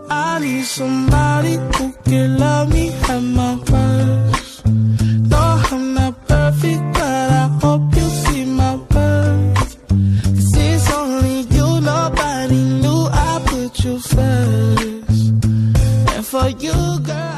I need somebody who can love me at my worst. No, I'm not perfect, but I hope you see my worth. 'Cause it's only you, nobody knew I put you first. And for you, girl,